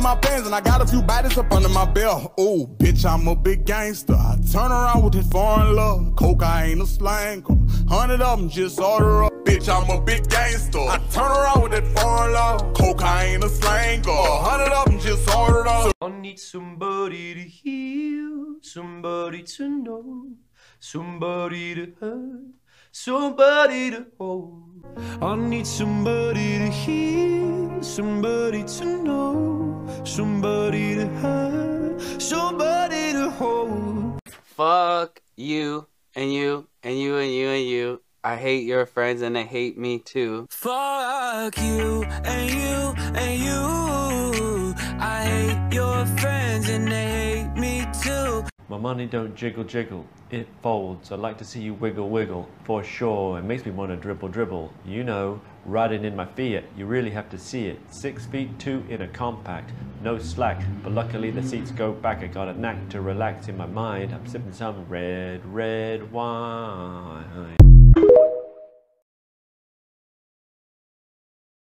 my pants and I got a few bodies up under my belt. Ooh, bitch, I'm a big gangster. I turn around with this foreign love. Cocaine a slang. 100 of them just order up. Bitch, I'm a big gangster. I turn around with that foreign love. Cocaine a slang. 100 of them just ordered up. I need somebody to heal, somebody to know, somebody to hurt, somebody to hold. I need somebody to heal, somebody to know, somebody to hurt, somebody to hold. Fuck you and you and you and you and you. I hate your friends and they hate me too. Fuck you and you and you. I hate your friends and they hate me too. My money don't jiggle jiggle, it folds. I'd like to see you wiggle wiggle, for sure. It makes me want to dribble dribble. You know, riding in my Fiat, you really have to see it. 6'2" in a compact, no slack, but luckily the seats go back. I got a knack to relax in my mind. I'm sipping some red wine.